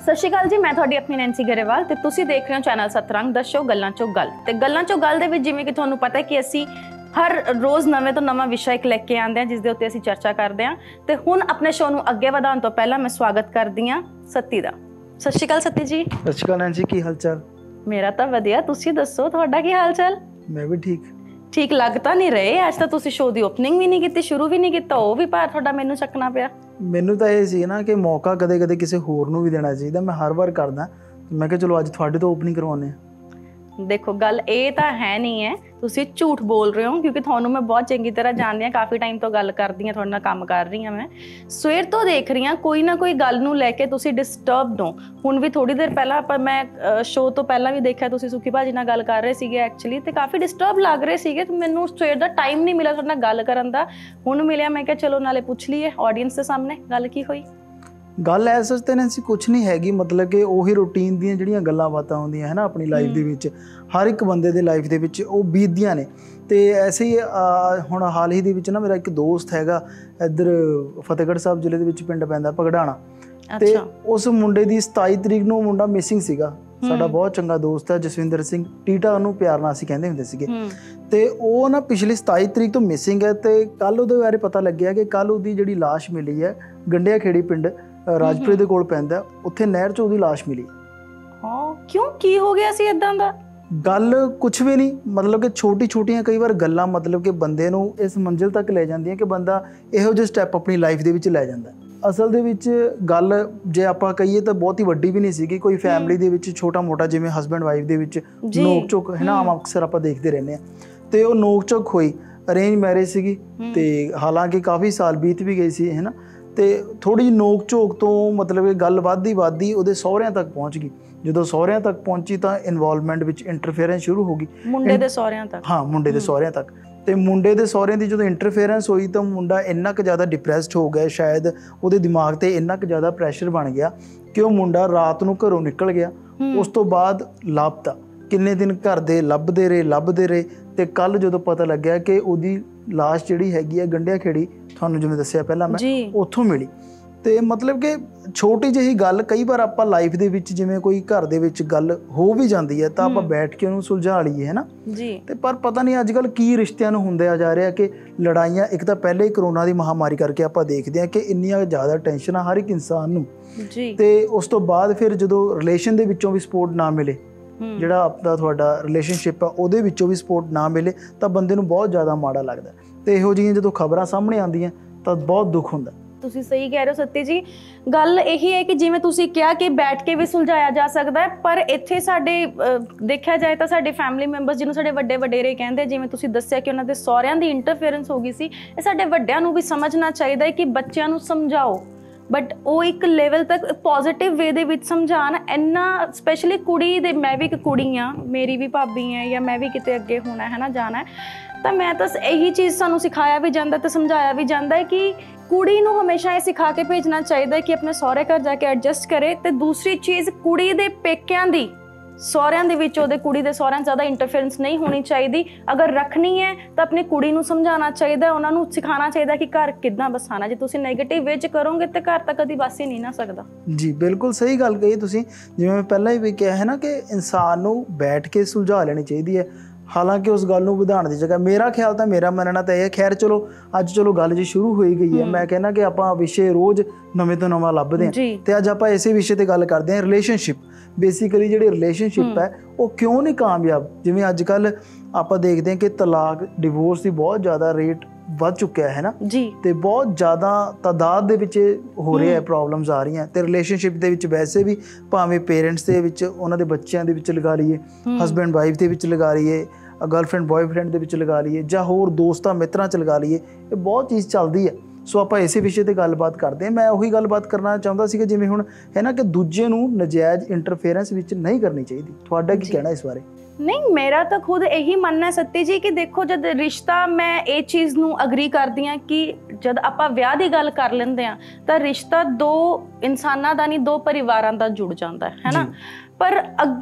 ਸਤਿ ਸ਼੍ਰੀ ਅਕਾਲ ਜੀ, ਮੈਂ ਤੁਹਾਡੀ ਆਪਣੀ ਨੈਂਸੀ ਗਰੇਵਾਲ ਤੇ ਤੁਸੀਂ ਦੇਖ ਰਹੇ ਹੋ ਚੈਨਲ ਸਤਰੰਗ ਦਾ ਸ਼ੋ ਗੱਲਾਂ ਚੋਂ ਗੱਲ। ਤੇ ਗੱਲਾਂ ਚੋਂ ਗੱਲ ਦੇ ਵਿੱਚ ਜਿਵੇਂ ਕਿ ਤੁਹਾਨੂੰ ਪਤਾ ਹੈ ਕਿ ਅਸੀਂ ਹਰ ਰੋਜ਼ ਨਵੇਂ ਤੋਂ ਨਵਾਂ ਵਿਸ਼ਾ ਇੱਕ ਲੈ ਕੇ ਆਉਂਦੇ ਹਾਂ, ਜਿਸ ਦੇ ਉੱਤੇ ਅਸੀਂ ਚਰਚਾ ਕਰਦੇ ਹਾਂ। ਤੇ ਹੁਣ ਆਪਣੇ ਸ਼ੋ ਨੂੰ ਅੱਗੇ ਵਧਾਉਣ ਤੋਂ ਪਹਿਲਾਂ ਮੈਂ ਸਵਾਗਤ ਕਰਦੀ ਹਾਂ ਸੱਤੀ ਦਾ। ਸਤਿ ਸ਼੍ਰੀ ਅਕਾਲ ਸੱਤੀ ਜੀ। ਸਤਿ ਸ਼੍ਰੀ ਅਕਾਲ ਨੈਂਸੀ, ਕੀ ਹਾਲ ਚਾਲ? ਮੇਰਾ ਤਾਂ ਵਧੀਆ, ਤੁਸੀਂ ਦੱਸੋ ਤੁਹਾਡਾ ਕੀ ਹਾਲ ਚਾਲ? ਮੈਂ ਵੀ ਠੀਕ। ਠੀਕ ਲੱਗ ਤਾਂ ਨਹੀਂ ਰਹੇ, ਅੱਜ ਤਾਂ ਤੁਸੀਂ ਸ਼ੋ ਦੀ ਓਪਨਿੰਗ ਵੀ ਨਹੀਂ ਕੀਤੀ, ਸ਼ੁਰੂ ਵੀ ਨਹੀਂ ਕੀਤਾ, ਉਹ ਵੀ ਭਾਰ ਤੁਹਾਡਾ ਮੈਨੂੰ ਚੱਕਣਾ ਪਿਆ। ਮੈਨੂੰ ਤਾਂ ਇਹ ਸੀ ਨਾ ਕਿ ਮੌਕਾ ਕਦੇ ਕਦੇ ਕਿਸੇ ਹੋਰ ਨੂੰ ਵੀ ਦੇਣਾ ਚਾਹੀਦਾ। ਮੈਂ ਹਰ ਵਾਰ ਕਰਦਾ, ਮੈਂ ਕਿਹਾ ਚਲੋ ਅੱਜ ਤੁਹਾਡੇ ਤੋਂ ਓਪਨਿੰਗ ਕਰਵਾਉਂਦੇ ਹਾਂ। ਦੇਖੋ ਗੱਲ ਇਹ ਤਾਂ ਹੈ ਨਹੀਂ ਹੈ, ਤੁਸੀਂ ਝੂਠ ਬੋਲ ਰਹੇ ਹੋ, ਕਿਉਂਕਿ ਤੁਹਾਨੂੰ ਮੈਂ ਬਹੁਤ ਚੰਗੀ ਤਰ੍ਹਾਂ ਜਾਣਦੀ ਹਾਂ, ਕਾਫੀ ਟਾਈਮ ਤੋਂ ਗੱਲ ਕਰਦੀ ਹਾਂ, ਤੁਹਾਡੇ ਨਾਲ ਕੰਮ ਕਰ ਰਹੀ ਹਾਂ। ਮੈਂ ਸਵੇਰ ਤੋਂ ਦੇਖ ਰਹੀ ਹਾਂ ਕੋਈ ਨਾ ਕੋਈ ਗੱਲ ਨੂੰ ਲੈ ਕੇ ਤੁਸੀਂ ਡਿਸਟਰਬਡ ਹੋ। ਹੁਣ ਵੀ ਥੋੜੀ ਦੇਰ ਪਹਿਲਾਂ ਮੈਂ ਸ਼ੋਅ ਤੋਂ ਪਹਿਲਾਂ ਵੀ ਦੇਖਿਆ ਤੁਸੀਂ ਸੁੱਖੀ ਭਾਜੀ ਨਾਲ ਗੱਲ ਕਰ ਰਹੇ ਸੀਗੇ ਐਕਚੁਅਲੀ, ਤੇ ਕਾਫੀ ਡਿਸਟਰਬ ਲੱਗ ਰਹੇ ਸੀਗੇ। ਮੈਨੂੰ ਸਵੇਰ ਦਾ ਟਾਈਮ ਨਹੀਂ ਮਿਲਿਆ ਤੁਹਾਡੇ ਨਾਲ ਗੱਲ ਕਰਨ ਦਾ, ਹੁਣ ਮਿਲਿਆ। ਮੈਂ ਕਿਹਾ ਚਲੋ ਨਾਲੇ ਪੁੱਛ ਲਈਏ ਆਡੀਅנס ਦੇ ਸਾਹਮਣੇ ਗੱਲ ਕੀ ਹੋਈ। ਗੱਲ ਐ ਸੱਚ ਤੇ ਨੈਂਸੀ ਕੁਛ ਨਹੀਂ ਹੈਗੀ, ਮਤਲਬ ਕਿ ਉਹੀ ਰੂਟੀਨ ਦੀਆਂ ਜਿਹੜੀਆਂ ਗੱਲਾਂ ਬਾਤਾਂ ਹੁੰਦੀਆਂ ਹੈ ਨਾ ਆਪਣੀ ਲਾਈਫ ਦੇ ਵਿੱਚ, ਹਰ ਇੱਕ ਬੰਦੇ ਦੇ ਲਾਈਫ ਦੇ ਵਿੱਚ ਉਹ ਬੀਤਦੀਆਂ ਨੇ। ਤੇ ਐਸੇ ਹੀ ਹੁਣ ਹਾਲ ਹੀ ਦੇ ਵਿੱਚ ਨਾ ਮੇਰਾ ਇੱਕ ਦੋਸਤ ਹੈਗਾ ਇੱਧਰ ਫਤਿਹਗੜ੍ਹ ਸਾਹਿਬ ਜ਼ਿਲ੍ਹੇ ਦੇ ਵਿੱਚ, ਪਿੰਡ ਪੈਂਦਾ ਭਗੜਾਣਾ, ਤੇ ਉਸ ਮੁੰਡੇ ਦੀ 27 ਤਰੀਕ ਨੂੰ ਮੁੰਡਾ ਮਿਸਿੰਗ ਸੀਗਾ। ਸਾਡਾ ਬਹੁਤ ਚੰਗਾ ਦੋਸਤ ਹੈ ਜਸਵਿੰਦਰ ਸਿੰਘ ਟੀਟਾ, ਉਹਨੂੰ ਪਿਆਰ ਨਾਲ ਅਸੀਂ ਕਹਿੰਦੇ ਹੁੰਦੇ ਸੀਗੇ। ਤੇ ਉਹ ਨਾ ਪਿਛਲੀ 27 ਤਰੀਕ ਤੋਂ ਮਿਸਿੰਗ ਹੈ, ਤੇ ਕੱਲ ਉਹਦੇ ਬਾਰੇ ਪਤਾ ਲੱਗਿਆ ਕਿ ਕੱਲ ਉਹਦੀ ਜਿਹੜੀ ਲਾਸ਼ ਮਿਲੀ ਹੈ ਗੰਡਿਆ ਖੇੜੀ ਪਿੰਡ ਰਾਜਪੁਰੇ ਦੇ ਕੋਲ ਪੈਂਦਾ, ਉੱਥੇ ਨਹਿਰ 'ਚ ਉਹਦੀ ਲਾਸ਼ ਮਿਲੀ। ਹਾਂ, ਕਿਉਂ, ਕੀ ਹੋ ਗਿਆ ਸੀ ਏਦਾਂ ਦਾ? ਗੱਲ ਕੁਛ ਵੀ ਨਹੀਂ, ਮਤਲਬ ਕਿ ਛੋਟੀਆਂ ਕਈ ਵਾਰ ਗੱਲਾਂ ਮਤਲਬ ਕਿ ਬੰਦੇ ਨੂੰ ਇਸ ਮੰਜ਼ਿਲ ਤੱਕ ਲੈ ਜਾਂਦੀਆਂ ਕਿ ਬੰਦਾ ਇਹੋ ਜਿਹੇ ਸਟੈਪ ਆਪਣੀ ਲਾਈਫ ਦੇ ਵਿੱਚ ਲੈ ਜਾਂਦਾ। ਅਸਲ ਦੇ ਵਿੱਚ ਗੱਲ ਜੇ ਆਪਾਂ ਕਹੀਏ ਤਾਂ ਬਹੁਤ ਹੀ ਵੱਡੀ ਵੀ ਨਹੀਂ ਸੀਗੀ, ਕੋਈ ਫੈਮਿਲੀ ਦੇ ਵਿੱਚ ਛੋਟਾ ਮੋਟਾ ਜਿਵੇਂ ਹਸਬੈਂਡ ਵਾਈਫ ਦੇ ਵਿੱਚ ਨੋਕ ਝੋਕ ਹੈ ਨਾ, ਆਮ ਅਕਸਰ ਆਪਾਂ ਦੇਖਦੇ ਰਹਿੰਦੇ ਹਾਂ। ਤੇ ਉਹ ਨੋਕ ਝੋਕ ਹੋਈ, ਅਰੇਂਜ ਮੈਰਿਜ ਸੀਗੀ, ਤੇ ਹਾਲਾਂਕਿ ਕਾਫੀ ਸਾਲ ਬੀਤ ਵੀ ਗਏ ਸੀ ਹੈ ਨਾ। ਤੇ ਥੋੜੀ ਜਿਹੀ ਨੋਕ ਝੋਕ ਤੋਂ ਮਤਲਬ ਇਹ ਗੱਲ ਵੱਧਦੀ ਉਹਦੇ ਸਹੁਰਿਆਂ ਤੱਕ ਪਹੁੰਚ ਗਈ। ਜਦੋਂ ਸਹੁਰਿਆਂ ਤੱਕ ਪਹੁੰਚੀ ਤਾਂ ਇਨਵੋਲਵਮੈਂਟ ਵਿੱਚ ਇੰਟਰਫੇਰੈਂਸ ਸ਼ੁਰੂ ਹੋ ਗਈ ਮੁੰਡੇ ਦੇ ਸਹੁਰਿਆਂ ਤੱਕ। ਹਾਂ, ਮੁੰਡੇ ਦੇ ਸਹੁਰਿਆਂ ਤੱਕ। ਤੇ ਮੁੰਡੇ ਦੇ ਸਹੁਰਿਆਂ ਦੀ ਜਦੋਂ ਇੰਟਰਫੇਰੈਂਸ ਹੋਈ ਤਾਂ ਮੁੰਡਾ ਇੰਨਾ ਕੁ ਜ਼ਿਆਦਾ ਡਿਪਰੈਸਡ ਹੋ ਗਿਆ, ਸ਼ਾਇਦ ਉਹਦੇ ਦਿਮਾਗ ਤੇ ਇੰਨਾ ਕੁ ਜ਼ਿਆਦਾ ਪ੍ਰੈਸ਼ਰ ਬਣ ਗਿਆ ਕਿ ਉਹ ਮੁੰਡਾ ਰਾਤ ਨੂੰ ਘਰੋਂ ਨਿਕਲ ਗਿਆ। ਉਸ ਤੋਂ ਬਾਅਦ ਲਾਪਤਾ, ਕਿੰਨੇ ਦਿਨ ਘਰ ਦੇ ਲੱਭਦੇ ਰਹੇ। ਤੇ ਕੱਲ ਜਦੋਂ ਪਤਾ ਲੱਗਿਆ ਕਿ ਉਹਦੀ ਲਾਸ਼ ਜਿਹੜੀ ਹੈਗੀ ਆ ਗੰਡਿਆ ਖੇੜੀ, ਤੁਹਾਨੂੰ ਜਿਵੇਂ ਦੱਸਿਆ ਪਹਿਲਾਂ ਮੈਂ, ਉੱਥੋਂ ਮਿਲੀ। ਤੇ ਮਤਲਬ ਕਿ ਛੋਟੀ ਜਿਹੀ ਗੱਲ, ਕਈ ਵਾਰ ਆਪਾਂ ਲਾਈਫ ਦੇ ਵਿੱਚ ਜਿਵੇਂ ਕੋਈ ਘਰ ਦੇ ਵਿੱਚ ਗੱਲ ਹੋ ਵੀ ਜਾਂਦੀ ਹੈ ਤਾਂ ਆਪਾਂ ਬੈਠ ਕੇ ਉਹਨੂੰ ਸੁਲਝਾ ਲਈਏ ਹੈ ਨਾ ਜੀ। ਤੇ ਪਰ ਪਤਾ ਨਹੀਂ ਅੱਜ ਕੱਲ੍ਹ ਕੀ ਰਿਸ਼ਤਿਆਂ ਨੂੰ ਹੁੰਦੇ ਜਾ ਰਿਹਾ ਕਿ ਲੜਾਈਆਂ, ਇੱਕ ਤਾਂ ਪਹਿਲੇ ਹੀ ਕਰੋਨਾ ਦੀ ਮਹਾਮਾਰੀ ਕਰਕੇ ਆਪਾਂ ਦੇਖਦੇ ਹਾਂ ਕਿ ਇੰਨੀਆਂ ਜ਼ਿਆਦਾ ਟੈਨਸ਼ਨਾਂ ਹਰ ਇੱਕ ਇਨਸਾਨ ਨੂੰ ਜੀ। ਤੇ ਉਸ ਤੋਂ ਬਾਅਦ ਫਿਰ ਜਦੋਂ ਰਿਲੇਸ਼ਨ ਦੇ ਵਿੱਚੋਂ ਵੀ ਸਪੋਰਟ ਨਾ ਮਿਲੇ, ਜਿਹੜਾ ਆਪਣਾ ਤੁਹਾਡਾ ਰਿਲੇਸ਼ਨਸ਼ਿਪ ਆ ਉਹਦੇ ਵਿੱਚੋਂ ਵੀ ਸਪੋਰਟ ਨਾ ਮਿਲੇ, ਤਾਂ ਬੰਦੇ ਨੂੰ ਬਹੁਤ ਜ਼ਿਆਦਾ ਮਾੜਾ ਲੱਗਦਾ। ਤੇ ਇਹੋ ਜਿਹੀਆਂ ਜਦੋਂ ਖਬਰਾਂ ਸਾਹਮਣੇ ਆਉਂਦੀਆਂ ਤਾਂ ਬਹੁਤ ਦੁੱਖ ਹੁੰਦਾ। ਤੁਸੀਂ ਸਹੀ ਕਹਿ ਰਹੇ ਹੋ ਸੱਤੀ ਜੀ। ਗੱਲ ਇਹੀ ਹੈ ਕਿ ਜਿਵੇਂ ਤੁਸੀਂ ਕਿਹਾ ਕਿ ਬੈਠ ਕੇ ਵੀ ਸੁਲਝਾਇਆ ਜਾ ਸਕਦਾ ਹੈ, ਪਰ ਇੱਥੇ ਸਾਡੇ ਦੇਖਿਆ ਜਾਏ ਤਾਂ ਸਾਡੇ ਫੈਮਿਲੀ ਮੈਂਬਰਸ, ਜਿਹਨੂੰ ਸਾਡੇ ਵੱਡੇ ਵਡੇਰੇ ਕਹਿੰਦੇ, ਜਿਵੇਂ ਤੁਸੀਂ ਦੱਸਿਆ ਕਿ ਉਹਨਾਂ ਦੇ ਸਹੁਰਿਆਂ ਦੀ ਇੰਟਰਫੇਰੈਂਸ ਹੋ ਗਈ ਸੀ, ਇਹ ਸਾਡੇ ਵੱਡਿਆਂ ਨੂੰ ਵੀ ਸਮਝਣਾ ਚਾਹੀਦਾ ਹੈ ਕਿ ਬੱਚਿਆਂ ਨੂੰ ਸਮਝਾਓ, ਬਟ ਉਹ ਇੱਕ ਲੈਵਲ ਤੱਕ ਪੋਜ਼ਿਟਿਵ ਵੇ ਦੇ ਵਿੱਚ ਸਮਝਾਉਣ। ਇੰਨਾ ਸਪੈਸ਼ਲੀ ਕੁੜੀ ਦੇ, ਮੈਂ ਵੀ ਇੱਕ ਕੁੜੀ ਹਾਂ, ਮੇਰੀ ਵੀ ਭਾਬੀ ਹੈ, ਜਾਂ ਮੈਂ ਵੀ ਕਿਤੇ ਅੱਗੇ ਹੋਣਾ ਹੈ ਨਾ, ਜਾਣਾ ਹੈ, ਤਾਂ ਮੈਂ ਤਾਂ ਇਹੀ ਚੀਜ਼ ਸਾਨੂੰ ਸਿਖਾਇਆ ਵੀ ਜਾਂਦਾ ਤੇ ਸਮਝਾਇਆ ਵੀ ਜਾਂਦਾ ਹੈ ਕਿ ਕੁੜੀ ਨੂੰ ਹਮੇਸ਼ਾ ਇਹ ਸਿਖਾ ਕੇ ਭੇਜਣਾ ਚਾਹੀਦਾ ਕਿ ਆਪਣੇ ਸਹੁਰੇ ਘਰ ਜਾ ਕੇ ਐਡਜਸਟ ਕਰੇ। ਤੇ ਦੂਸਰੀ ਚੀਜ਼, ਕੁੜੀ ਦੇ ਪੇਕਿਆਂ ਦੀ ਸਹੁਰਿਆਂ ਦੇ ਵਿੱਚ, ਉਹਦੇ ਕੁੜੀ ਦੇ ਸਹੁਰਿਆਂ 'ਚ ਜ਼ਿਆਦਾ ਇੰਟਰਫੇਰੈਂਸ ਨਹੀਂ ਹੋਣੀ ਚਾਹੀਦੀ। ਅਗਰ ਰੱਖਣੀ ਹੈ ਤਾਂ ਆਪਣੀ ਕੁੜੀ ਨੂੰ ਸਮਝਾਉਣਾ ਚਾਹੀਦਾ, ਉਹਨਾਂ ਨੂੰ ਸਿਖਾਉਣਾ ਚਾਹੀਦਾ ਕਿ ਘਰ ਕਿੱਦਾਂ ਵਸਾਉਣਾ। ਜੇ ਤੁਸੀਂ ਨੈਗੇਟਿਵ ਵੇ 'ਚ ਕਰੋਗੇ ਤਾਂ ਘਰ ਤਾਂ ਕਦੀ ਵਸ ਹੀ ਨਹੀਂ ਨਾ ਸਕਦਾ। ਜੀ ਬਿਲਕੁਲ ਸਹੀ ਗੱਲ ਕਹੀ ਤੁਸੀਂ। ਜਿਵੇਂ ਮੈਂ ਪਹਿਲਾਂ ਵੀ ਕਿਹਾ ਹੈ ਨਾ ਕਿ ਇਨਸਾਨ ਨੂੰ ਬੈਠ ਕੇ ਸੁਲਝਾ ਲੈਣੀ ਚਾਹੀਦੀ ਹੈ, ਹਾਲਾਂਕਿ ਉਸ ਗੱਲ ਨੂੰ ਵਧਾਉਣ ਦੀ ਜਗ੍ਹਾ। ਮੇਰਾ ਖਿਆਲ ਤਾਂ, ਮੇਰਾ ਮੰਨਣਾ ਤਾਂ ਇਹ ਹੈ, ਖੈਰ ਚਲੋ ਅੱਜ ਗੱਲ ਜੀ ਸ਼ੁਰੂ ਹੋਈ ਗਈ ਹੈ, ਮੈਂ ਕਹਿੰਦਾ ਕਿ ਆਪਾਂ ਵਿਸ਼ੇ ਰੋਜ਼ ਨਵੇਂ ਤੋਂ ਨਵਾਂ ਲੱਭਦੇ ਹਾਂ। ਤੇ ਅੱਜ ਆਪਾਂ ਇਸੇ ਵਿਸ਼ੇ ਤੇ ਗੱਲ ਕਰਦੇ ਹਾਂ, ਰਿਲੇਸ਼ਨਸ਼ਿਪ। ਬੇਸਿਕਲੀ ਜਿਹੜੀ ਰਿਲੇਸ਼ਨਸ਼ਿਪ ਹੈ ਉਹ ਕਿਉਂ ਨਹੀਂ ਕਾਮਯਾਬ। ਜਿਵੇਂ ਅੱਜ ਕੱਲ੍ਹ ਆਪਾਂ ਦੇਖਦੇ ਹਾਂ ਕਿ ਤਲਾਕ, ਡਿਵੋਰਸ ਦੀ ਬਹੁਤ ਜ਼ਿਆਦਾ ਰੇਟ ਵੱਧ ਚੁੱਕਿਆ ਹੈ ਨਾ ਜੀ, ਤੇ ਬਹੁਤ ਜ਼ਿਆਦਾ ਤਾਦਾਦ ਦੇ ਵਿੱਚ ਹੋ ਰਿਹਾ ਹੈ, ਪ੍ਰੋਬਲਮਸ ਆ ਰਹੀਆਂ। ਤੇ ਰਿਲੇਸ਼ਨਸ਼ਿਪ ਦੇ ਵਿੱਚ ਵੈਸੇ ਵੀ, ਭਾਵੇਂ ਪੇਰੈਂਟਸ ਦੇ ਵਿੱਚ, ਉਹਨਾਂ ਦੇ ਬੱਚਿਆਂ ਦੇ ਵਿੱਚ ਲਗਾ ਲਈਏ, ਹਸਬੈਂਡ ਵਾਈਫ ਦੇ ਵਿੱਚ ਲਗਾ ਲਈਏ, ਗਰਲਫਰੈਂਡ ਬॉयਫਰੈਂਡ ਦੇ ਵਿੱਚ ਲਗਾ ਲਈਏ, ਜਾਂ ਹੋਰ ਦੋਸਤਾਂ ਮਿੱਤਰਾਂ 'ਚ ਲਗਾ ਲਈਏ, ਇਹ ਬਹੁਤ ਚੀਜ਼ ਚੱਲਦੀ ਹੈ। ਸੋ ਆਪਾਂ ਇਸੇ ਵਿਸ਼ੇ ਤੇ ਗੱਲਬਾਤ ਕਰਦੇ ਹਾਂ। ਮੈਂ ਉਹੀ ਗੱਲਬਾਤ ਕਰਨਾ ਚਾਹੁੰਦਾ ਸੀਗਾ ਜਿਵੇਂ ਹੁਣ ਹੈ ਨਾ ਕਿ ਦੂਜੇ ਨੂੰ ਨਜਾਇਜ਼ ਇੰਟਰਫੇਰੈਂਸ ਵਿੱਚ ਨਹੀਂ ਕਰਨੀ ਚਾਹੀਦੀ। ਤੁਹਾਡਾ ਕੀ ਕਹਿਣਾ ਇਸ ਬਾਰੇ? ਨਹੀਂ, ਮੇਰਾ ਤਾਂ ਖੁਦ ਇਹੀ ਮੰਨਣਾ ਹੈ ਸੱਤੀ ਜੀ ਕਿ ਦੇਖੋ, ਜਦ ਰਿਸ਼ਤਾ, ਮੈਂ ਇਹ ਚੀਜ਼ ਨੂੰ ਅਗਰੀ ਕਰਦੀ ਹਾਂ ਕਿ ਜਦ ਆਪਾਂ ਵਿਆਹ ਦੀ ਗੱਲ ਕਰ ਲੈਂਦੇ ਹਾਂ ਤਾਂ ਰਿਸ਼ਤਾ ਦੋ ਇਨਸਾਨਾਂ ਦਾ ਨਹੀਂ, ਦੋ ਪਰਿਵਾਰਾਂ ਦਾ ਜੁੜ ਜਾਂਦਾ ਹੈ ਨਾ। ਪਰ ਅੱਗੇ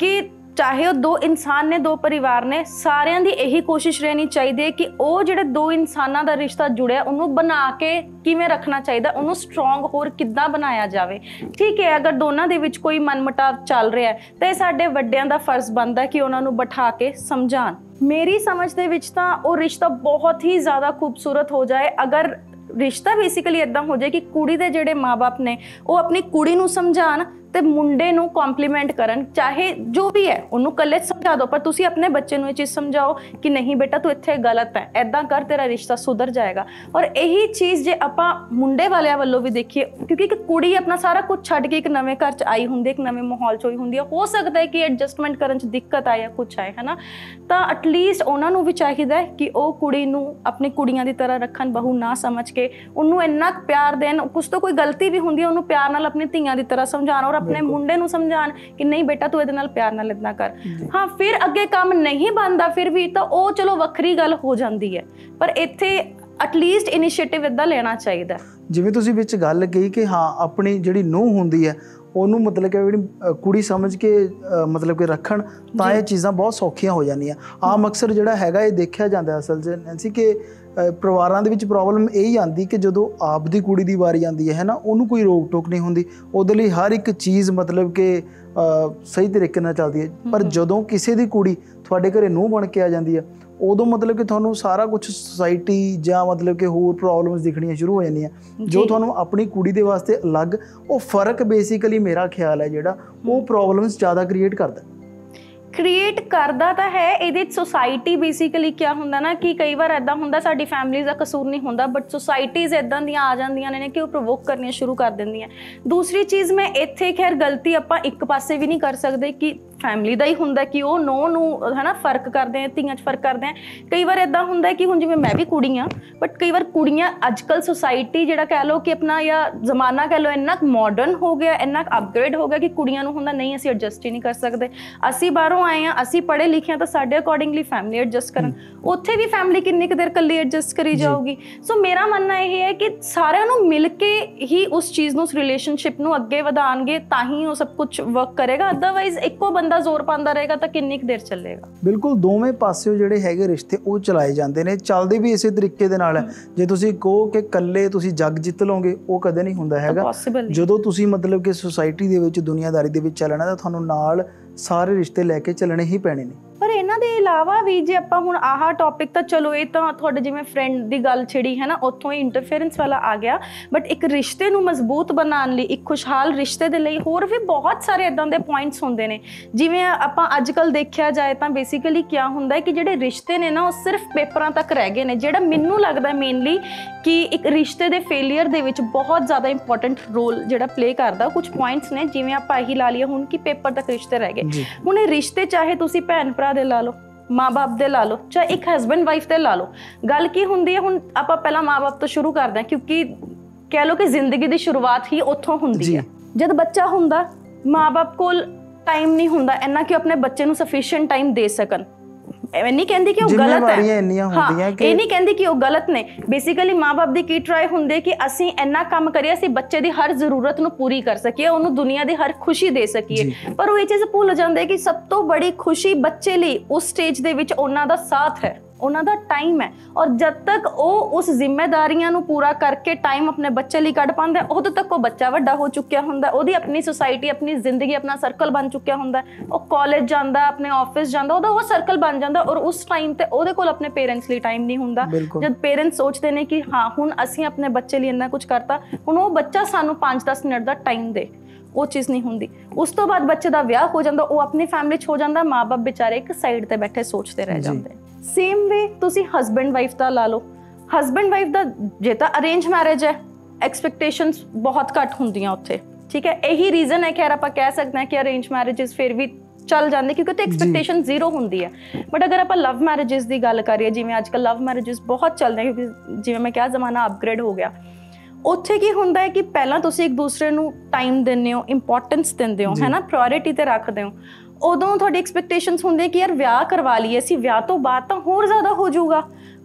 ਚਾਹੇ ਉਹ ਦੋ ਇਨਸਾਨ ਨੇ, ਦੋ ਪਰਿਵਾਰ ਨੇ, ਸਾਰਿਆਂ ਦੀ ਇਹੀ ਕੋਸ਼ਿਸ਼ ਰਹਿਣੀ ਚਾਹੀਦੀ ਹੈ ਕਿ ਉਹ ਜਿਹੜੇ ਦੋ ਇਨਸਾਨਾਂ ਦਾ ਰਿਸ਼ਤਾ ਜੁੜਿਆ ਉਹਨੂੰ ਬਣਾ ਕੇ ਕਿਵੇਂ ਰੱਖਣਾ ਚਾਹੀਦਾ, ਉਹਨੂੰ ਸਟਰੋਂਗ ਹੋਰ ਕਿੱਦਾਂ ਬਣਾਇਆ ਜਾਵੇ। ਠੀਕ ਹੈ, ਅਗਰ ਦੋਨਾਂ ਦੇ ਵਿੱਚ ਕੋਈ ਮਨਮੁਟਾਵ ਚੱਲ ਰਿਹਾ ਹੈ ਤਾਂ ਇਹ ਸਾਡੇ ਵੱਡਿਆਂ ਦਾ ਫਰਜ਼ ਬਣਦਾ ਕਿ ਉਹਨਾਂ ਨੂੰ ਬਿਠਾ ਕੇ ਸਮਝਾਉਣ। ਮੇਰੀ ਸਮਝ ਦੇ ਵਿੱਚ ਤਾਂ ਉਹ ਰਿਸ਼ਤਾ ਬਹੁਤ ਹੀ ਜ਼ਿਆਦਾ ਖੂਬਸੂਰਤ ਹੋ ਜਾਏ ਅਗਰ ਰਿਸ਼ਤਾ ਬੇਸਿਕਲੀ ਇਦਾਂ ਹੋ ਜਾਏ ਕਿ ਕੁੜੀ ਦੇ ਜਿਹੜੇ ਮਾਂ-ਬਾਪ ਨੇ ਉਹ ਆਪਣੀ ਕੁੜੀ ਨੂੰ ਸਮਝਾਉਣ ਤੇ ਮੁੰਡੇ ਨੂੰ ਕੰਪਲੀਮੈਂਟ ਕਰਨ, ਚਾਹੇ ਜੋ ਵੀ ਹੈ ਉਹਨੂੰ ਇਕੱਲੇ ਸਮਝਾ ਦਿਓ, ਪਰ ਤੁਸੀਂ ਆਪਣੇ ਬੱਚੇ ਨੂੰ ਇਹ ਚੀਜ਼ ਸਮਝਾਓ ਕਿ ਨਹੀਂ ਬੇਟਾ ਤੂੰ ਇੱਥੇ ਗਲਤ ਹੈ, ਐਦਾਂ ਕਰ ਤੇਰਾ ਰਿਸ਼ਤਾ ਸੁਧਰ ਜਾਏਗਾ। ਔਰ ਇਹੀ ਚੀਜ਼ ਜੇ ਆਪਾਂ ਮੁੰਡੇ ਵਾਲਿਆਂ ਵੱਲੋਂ ਵੀ ਦੇਖੀਏ, ਕਿਉਂਕਿ ਇੱਕ ਕੁੜੀ ਆਪਣਾ ਸਾਰਾ ਕੁਝ ਛੱਡ ਕੇ ਇੱਕ ਨਵੇਂ ਘਰ 'ਚ ਆਈ ਹੁੰਦੀ, ਇੱਕ ਨਵੇਂ ਮਾਹੌਲ 'ਚ ਹੋਈ ਹੁੰਦੀ ਹੈ, ਹੋ ਸਕਦਾ ਹੈ ਕਿ ਐਡਜਸਟਮੈਂਟ ਕਰਨ 'ਚ ਦਿੱਕਤ ਆਏ ਜਾਂ ਕੁਛ ਆਏ, ਹੈ ਨਾ। ਤਾਂ ਐਟਲੀਸਟ ਉਹਨਾਂ ਨੂੰ ਵੀ ਚਾਹੀਦਾ ਹੈ ਕਿ ਉਹ ਕੁੜੀ ਨੂੰ ਆਪਣੀ ਕੁੜੀਆਂ ਦੀ ਤਰ੍ਹਾਂ ਰੱਖਣ, ਬਹੂ ਨਾ ਸਮਝ ਕੇ ਉਹਨੂੰ ਇੰਨਾ ਪਿਆਰ ਦੇਣ, ਕੁਛ ਤੋਂ ਕੋਈ ਗਲਤੀ ਵੀ ਹੁੰਦੀ ਹੈ ਉਹਨੂੰ ਪਿਆਰ ਨਾਲ ਆਪਣੀ ਧੀਆਂ ਦੀ ਤਰ੍ਹਾਂ ਸਮਝਾਉਣ ਔਰ ਆਪਣੇ ਮੁੰਡੇ ਨੂੰ ਸਮਝਾਉਣ ਕਿ ਨਹੀਂ ਬੇਟਾ ਤੂੰ ਇਹਦੇ ਨਾਲ ਪਿਆਰ ਨਾਲ ਇਦਾਂ ਕਰ। ਹਾਂ, ਫਿਰ ਅੱਗੇ ਕੰਮ ਨਹੀਂ ਬਣਦਾ ਫਿਰ ਵੀ ਤਾਂ ਉਹ ਚਲੋ ਵੱਖਰੀ ਗੱਲ ਹੋ ਜਾਂਦੀ ਹੈ, ਪਰ ਇੱਥੇ ਐਟਲੀਸਟ ਇਨੀਸ਼ੀਏਟਿਵ ਇਦਾਂ ਲੈਣਾ ਚਾਹੀਦਾ। ਜਿਵੇਂ ਤੁਸੀਂ ਵਿੱਚ ਗੱਲ ਕਹੀ ਕਿ ਹਾਂ ਆਪਣੀ ਜਿਹੜੀ ਨੂੰਹ ਹੁੰਦੀ ਹੈ ਉਹਨੂੰ ਮਤਲਬ ਕਿ ਜਿਹੜੀ ਕੁੜੀ ਸਮਝ ਕੇ ਮਤਲਬ ਕਿ ਰੱਖਣ ਤਾਂ ਇਹ ਚੀਜ਼ਾਂ ਬਹੁਤ ਸੌਖੀਆਂ ਹੋ ਜਾਂਦੀਆਂ। ਆਮ ਅਕਸਰ ਜਿਹੜਾ ਹੈਗਾ ਇਹ ਦੇਖਿਆ ਜਾਂਦਾ ਅਸਲ 'ਚ ਨੈਂਸੀ ਕਿ ਪਰਿਵਾਰਾਂ ਦੇ ਵਿੱਚ ਪ੍ਰੋਬਲਮ ਇਹੀ ਆਉਂਦੀ ਕਿ ਜਦੋਂ ਆਪ ਦੀ ਕੁੜੀ ਦੀ ਵਾਰੀ ਆਉਂਦੀ ਹੈ ਨਾ, ਉਹਨੂੰ ਕੋਈ ਰੋਕ ਟੋਕ ਨਹੀਂ ਹੁੰਦੀ, ਉਹਦੇ ਲਈ ਹਰ ਇੱਕ ਚੀਜ਼ ਮਤਲਬ ਕਿ ਸਹੀ ਤਰੀਕੇ ਨਾਲ ਚੱਲਦੀ ਹੈ। ਪਰ ਜਦੋਂ ਕਿਸੇ ਦੀ ਕੁੜੀ ਤੁਹਾਡੇ ਘਰੇ ਨੂੰਹ ਬਣ ਕੇ ਆ ਜਾਂਦੀ ਹੈ ਉਦੋਂ ਮਤਲਬ ਕਿ ਤੁਹਾਨੂੰ ਸਾਰਾ ਕੁਝ ਸੁਸਾਇਟੀ ਜਾਂ ਮਤਲਬ ਕਿ ਹੋਰ ਪ੍ਰੋਬਲਮਸ ਦਿਖਣੀਆਂ ਸ਼ੁਰੂ ਹੋ ਜਾਂਦੀਆਂ ਜੋ ਤੁਹਾਨੂੰ ਆਪਣੀ ਕੁੜੀ ਦੇ ਵਾਸਤੇ ਅਲੱਗ, ਉਹ ਫਰਕ ਬੇਸਿਕਲੀ ਮੇਰਾ ਖਿਆਲ ਹੈ ਜਿਹੜਾ ਉਹ ਪ੍ਰੋਬਲਮਸ ਜ਼ਿਆਦਾ ਕ੍ਰੀਏਟ ਕਰਦਾ ਤਾਂ ਹੈ। ਇਹਦੇ 'ਚ ਸੋਸਾਇਟੀ ਬੇਸਿਕਲੀ ਕਿਆ ਹੁੰਦਾ ਨਾ ਕਿ ਕਈ ਵਾਰ ਇੱਦਾਂ ਹੁੰਦਾ ਸਾਡੀ ਫੈਮਿਲੀਜ਼ ਦਾ ਕਸੂਰ ਨਹੀਂ ਹੁੰਦਾ, ਬਟ ਸੋਸਾਇਟੀਜ਼ ਇੱਦਾਂ ਦੀਆਂ ਆ ਜਾਂਦੀਆਂ ਨੇ ਕਿ ਉਹ ਪ੍ਰੋਵੋਕ ਕਰਨੀਆਂ ਸ਼ੁਰੂ ਕਰ ਦਿੰਦੀਆਂ। ਦੂਸਰੀ ਚੀਜ਼ ਮੈਂ ਇੱਥੇ ਖੈਰ ਗਲਤੀ ਆਪਾਂ ਇੱਕ ਪਾਸੇ ਵੀ ਨਹੀਂ ਕਰ ਸਕਦੇ ਕਿ ਫੈਮਿਲੀ ਦਾ ਹੀ ਹੁੰਦਾ ਕਿ ਉਹ ਨੂੰ ਹੈ ਨਾ ਫਰਕ ਕਰਦੇ ਆ, ਧੀਆਂ 'ਚ ਫਰਕ ਕਰਦੇ ਆ। ਕਈ ਵਾਰ ਇੱਦਾਂ ਹੁੰਦਾ ਕਿ ਹੁਣ ਜਿਵੇਂ ਮੈਂ ਵੀ ਕੁੜੀ ਹਾਂ, ਬਟ ਕਈ ਵਾਰ ਕੁੜੀਆਂ ਅੱਜ ਕੱਲ੍ਹ ਸੋਸਾਇਟੀ ਜਿਹੜਾ ਕਹਿ ਲਓ ਕਿ ਆਪਣਾ ਜਾਂ ਜ਼ਮਾਨਾ ਕਹਿ ਲਓ ਇੰਨਾ ਮਾਡਰਨ ਹੋ ਗਿਆ, ਇੰਨਾ ਅਪਗ੍ਰੇਡ ਹੋ ਗਿਆ ਕਿ ਕੁੜੀਆਂ ਨੂੰ ਹੁੰਦਾ ਨਹੀਂ ਅਸੀਂ ਐਡਜਸਟ ਹੀ ਨਹੀਂ ਕਰ ਸਕਦੇ, ਅਸੀਂ ਬਾਹਰੋਂ ਆਏ ਹਾਂ, ਅਸੀਂ ਪੜ੍ਹੇ ਲਿਖੇ ਹਾਂ ਤਾਂ ਸਾਡੇ ਅਕੋਰਡਿੰਗਲੀ ਫੈਮਿਲੀ ਐਡਜਸਟ ਕਰਨ। ਉੱਥੇ ਵੀ ਫੈਮਿਲੀ ਕਿੰਨੀ ਕੁ ਦੇਰ ਇਕੱਲੀ ਐਡਜਸਟ ਕਰੀ ਜਾਊਗੀ। ਸੋ ਮੇਰਾ ਮੰਨਣਾ ਇਹ ਹੈ ਕਿ ਸਾਰਿਆਂ ਨੂੰ ਮਿਲ ਕੇ ਹੀ ਉਸ ਚੀਜ਼ ਨੂੰ, ਉਸ ਰਿਲੇਸ਼ਨਸ਼ਿਪ ਨੂੰ ਅੱਗੇ ਵਧਾਉਣਗੇ ਤਾਂ ਹੀ ਉਹ ਸਭ ਕੁਝ ਵਰਕ ਕਰੇਗਾ। ਅਦਰਵਾਈਜ਼ ਇੱਕੋ ਬੰਦਾ ਜ਼ੋਰ ਪਾਉਂਦਾ ਰਹੇਗਾ ਤਾਂ ਕਿੰਨੀ ਕੁ ਦੇਰ ਚੱਲੇਗਾ। ਬਿਲਕੁਲ, ਦੋਵੇਂ ਪਾਸਿਓਂ ਜਿਹੜੇ ਹੈਗੇ ਰਿਸ਼ਤੇ ਉਹ ਚਲਾਏ ਜਾਂਦੇ ਨੇ, ਚੱਲਦੇ ਵੀ ਇਸੇ ਤਰੀਕੇ ਦੇ ਨਾਲ ਹੈ। ਜੇ ਤੁਸੀਂ ਕਹੋ ਕਿ ਇਕੱਲੇ ਤੁਸੀਂ ਜੱਗ ਜਿੱਤ ਲਓਗੇ ਉਹ ਕਦੇ ਨਹੀਂ ਹੁੰਦਾ ਹੈਗਾ। ਜਦੋਂ ਤੁਸੀਂ ਮਤਲਬ ਕਿ ਸੁਸਾਇਟੀ ਦੇ ਵਿੱਚ, ਦੁਨੀਆਦਾਰੀ ਦੇ ਵਿੱਚ ਚੱਲਣਾ ਤਾਂ ਤੁਹਾਨੂੰ ਨਾਲ ਸਾਰੇ ਰਿਸ਼ਤੇ ਲੈ ਕੇ ਚੱਲਣੇ ਹੀ ਪੈਣੇ ਨੇ। ਪਰ ਇਹਨਾਂ ਦੇ ਇਲਾਵਾ ਵੀ ਜੇ ਆਪਾਂ ਹੁਣ ਆਹ ਟੌਪਿਕ ਤਾਂ ਚਲੋ ਇਹ ਤਾਂ ਤੁਹਾਡੇ ਜਿਵੇਂ ਫਰੈਂਡ ਦੀ ਗੱਲ ਛਿੜੀ ਹੈ ਨਾ, ਉੱਥੋਂ ਹੀ ਇੰਟਰਫੇਰੈਂਸ ਵਾਲਾ ਆ ਗਿਆ, ਬਟ ਇੱਕ ਰਿਸ਼ਤੇ ਨੂੰ ਮਜ਼ਬੂਤ ਬਣਾਉਣ ਲਈ, ਇੱਕ ਖੁਸ਼ਹਾਲ ਰਿਸ਼ਤੇ ਦੇ ਲਈ ਹੋਰ ਵੀ ਬਹੁਤ ਸਾਰੇ ਇੱਦਾਂ ਦੇ ਪੁਆਇੰਟਸ ਹੁੰਦੇ ਨੇ। ਜਿਵੇਂ ਆਪਾਂ ਅੱਜ ਕੱਲ੍ਹ ਦੇਖਿਆ ਜਾਏ ਤਾਂ ਬੇਸਿਕਲੀ ਕਿਆ ਹੁੰਦਾ ਹੈ ਕਿ ਜਿਹੜੇ ਰਿਸ਼ਤੇ ਨੇ ਨਾ ਉਹ ਸਿਰਫ ਪੇਪਰਾਂ ਤੱਕ ਰਹਿ ਗਏ ਨੇ। ਜਿਹੜਾ ਮੈਨੂੰ ਲੱਗਦਾ ਮੇਨਲੀ ਕਿ ਇੱਕ ਰਿਸ਼ਤੇ ਦੇ ਫੇਲੀਅਰ ਦੇ ਵਿੱਚ ਬਹੁਤ ਜ਼ਿਆਦਾ ਇੰਪੋਰਟੈਂਟ ਰੋਲ ਜਿਹੜਾ ਪਲੇ ਕਰਦਾ ਕੁਝ ਪੁਆਇੰਟਸ ਨੇ। ਜਿਵੇਂ ਆਪਾਂ ਇਹੀ ਲਾ ਲਈਏ ਹੁਣ ਕਿ ਪੇਪਰ ਤੱਕ ਰਿਸ਼ਤੇ ਰਹਿ ਗਏ। ਹੁਣ ਇਹ ਰਿਸ਼ਤੇ ਚਾਹੇ ਤੁਸੀਂ ਭੈਣ ਭਰਾ ਦੇ ਲਾ ਲਓ, ਮਾਂ ਬਾਪ ਦੇ ਲਾ ਲਓ, ਚਾਹੇ ਇੱਕ ਹਸਬੈਂਡ ਵਾਈਫ ਦੇ ਲਾ ਲਓ। ਗੱਲ ਕੀ ਹੁੰਦੀ ਹੈ, ਹੁਣ ਆਪਾਂ ਪਹਿਲਾਂ ਮਾਂ ਬਾਪ ਤੋਂ ਸ਼ੁਰੂ ਕਰਦੇ ਹਾਂ ਕਿਉਂਕਿ ਕਹਿ ਲਓ ਕਿ ਜ਼ਿੰਦਗੀ ਦੀ ਸ਼ੁਰੂਆਤ ਹੀ ਉੱਥੋਂ ਹੁੰਦੀ ਹੈ। ਜਦ ਬੱਚਾ ਹੁੰਦਾ ਮਾਂ ਬਾਪ ਕੋਲ ਟਾਈਮ ਨਹੀਂ ਹੁੰਦਾ ਇੰਨਾ ਕਿ ਆਪਣੇ ਬੱਚੇ ਨੂੰ ਸਫੀਸ਼ੀਐਂਟ ਟਾਈਮ ਦੇ ਸਕਣ। ਇਹ ਨਹੀਂ ਕਹਿੰਦੀ ਕਿ ਉਹ ਗਲਤ ਹੈ, ਇਹ ਨਹੀਂ ਕਹਿੰਦੀ ਕਿ ਉਹ ਗਲਤ ਨੇ। ਬੇਸਿਕਲੀ ਮਾਂ ਬਾਪ ਦੀ ਕੀ ਟਰਾਈ ਹੁੰਦੀ ਕਿ ਅਸੀਂ ਇੰਨਾ ਕੰਮ ਕਰੀਏ, ਅਸੀਂ ਬੱਚੇ ਦੀ ਹਰ ਜ਼ਰੂਰਤ ਨੂੰ ਪੂਰੀ ਕਰ ਸਕੀਏ, ਉਹਨੂੰ ਦੁਨੀਆ ਦੀ ਹਰ ਖੁਸ਼ੀ ਦੇ ਸਕੀਏ। ਪਰ ਉਹ ਇਹ ਚੀਜ਼ ਭੁੱਲ ਜਾਂਦੇ ਕਿ ਸਭ ਤੋਂ ਬੜੀ ਖੁਸ਼ੀ ਬੱਚੇ ਲਈ ਉਸ ਸਟੇਜ ਦੇ ਵਿੱਚ ਉਹਨਾਂ ਦਾ ਸਾਥ ਹੈ, ਉਹਨਾਂ ਦਾ ਟਾਈਮ ਹੈ। ਔਰ ਜਦ ਤੱਕ ਉਹ ਉਸ ਜ਼ਿੰਮੇਦਾਰੀਆਂ ਨੂੰ ਪੂਰਾ ਕਰਕੇ ਟਾਈਮ ਆਪਣੇ ਬੱਚੇ ਲਈ ਕੱਢ ਪਾਉਂਦਾ, ਉਦੋਂ ਤੱਕ ਉਹ ਬੱਚਾ ਵੱਡਾ ਹੋ ਚੁੱਕਿਆ ਹੁੰਦਾ, ਉਹਦੀ ਆਪਣੀ ਸੁਸਾਇਟੀ, ਆਪਣੀ ਜ਼ਿੰਦਗੀ, ਆਪਣਾ ਸਰਕਲ ਬਣ ਚੁੱਕਿਆ ਹੁੰਦਾ। ਉਹ ਕਾਲਜ ਜਾਂਦਾ, ਆਪਣੇ ਆਫਿਸ ਜਾਂਦਾ, ਉਹਦਾ ਉਹ ਸਰਕਲ ਬਣ ਜਾਂਦਾ। ਔਰ ਉਸ ਟਾਈਮ ਤੇ ਉਹਦੇ ਕੋਲ ਆਪਣੇ ਪੇਰੈਂਟਸ ਲਈ ਟਾਈਮ ਨਹੀਂ ਹੁੰਦਾ। ਜਦ ਪੇਰੈਂਟਸ ਸੋਚਦੇ ਨੇ ਕਿ ਹਾਂ ਹੁਣ ਅਸੀਂ ਆਪਣੇ ਬੱਚੇ ਲਈ ਇੰਨਾ ਕੁਝ ਕਰਤਾ, ਹੁਣ ਉਹ ਬੱਚਾ ਸਾਨੂੰ 5-10 ਮਿੰਟ ਦਾ ਟਾਈਮ ਦੇ, ਉਹ ਚੀਜ਼ ਨਹੀਂ ਹੁੰਦੀ। ਉਸ ਤੋਂ ਬਾਅਦ ਬੱਚੇ ਦਾ ਵਿਆਹ ਹੋ ਜਾਂਦਾ, ਉਹ ਆਪਣੀ ਫੈਮਿਲੀ 'ਚ ਹੋ ਜਾਂਦਾ, ਮਾਂ ਬਾਪ ਵਿਚਾਰੇ ਇੱਕ ਸਾਈਡ ਤੇ ਬੈਠੇ ਸੋਚਦੇ ਰਹਿ ਜਾਂਦੇ। ਸੇਮ ਵੇ ਤੁਸੀਂ ਹਸਬੈਂਡ ਵਾਈਫ ਦਾ ਲਾ ਲਓ। ਹਸਬੈਂਡ ਵਾਈਫ ਦਾ ਜੇ ਤਾਂ ਅਰੇਂਜ ਮੈਰਿਜ ਹੈ, ਐਕਸਪੈਕਟੇਸ਼ਨਸ ਬਹੁਤ ਘੱਟ ਹੁੰਦੀਆਂ ਉੱਥੇ, ਠੀਕ ਹੈ। ਇਹੀ ਰੀਜ਼ਨ ਹੈ ਖੈਰ ਆਪਾਂ ਕਹਿ ਸਕਦੇ ਹਾਂ ਕਿ ਅਰੇਂਜ ਮੈਰਿਜਸ ਫਿਰ ਵੀ ਚੱਲ ਜਾਂਦੇ ਕਿਉਂਕਿ ਉੱਥੇ ਐਕਸਪੈਕਟੇਸ਼ਨ ਜ਼ੀਰੋ ਹੁੰਦੀ ਹੈ। ਬਟ ਅਗਰ ਆਪਾਂ ਲਵ ਮੈਰਿਜਸ ਦੀ ਗੱਲ ਕਰੀਏ, ਜਿਵੇਂ ਅੱਜ ਕੱਲ੍ਹ ਲਵ ਮੈਰਿਜਸ ਬਹੁਤ ਚੱਲਦੇ ਕਿਉਂਕਿ ਜਿਵੇਂ ਮੈਂ ਕਿਹਾ ਜ਼ਮਾਨਾ ਅਪਗ੍ਰੇਡ ਹੋ ਗਿਆ। ਉੱਥੇ ਕੀ ਹੁੰਦਾ ਹੈ ਕਿ ਪਹਿਲਾਂ ਤੁਸੀਂ ਇੱਕ ਦੂਸਰੇ ਨੂੰ ਟਾਈਮ ਦਿੰਦੇ ਹੋ, ਇੰਪੋਰਟੈਂਸ ਦਿੰਦੇ ਹੋ, ਹੈ ਨਾ, ਪ੍ਰਾਇੋਰਿਟੀ ਤੇ ਰੱਖਦੇ ਹੋ। ਉਦੋਂ ਤੁਹਾਡੀ ਐਕਸਪੈਕਟੇਸ਼ਨਸ ਹੁੰਦੇ ਕਿ ਯਾਰ ਵਿਆਹ ਕਰਵਾ ਲਈਏ ਅਸੀਂ, ਵਿਆਹ ਤੋਂ ਬਾਅਦ ਤਾਂ ਹੋਰ ਜ਼ਿਆਦਾ ਹੋ ਜਾਊਗਾ।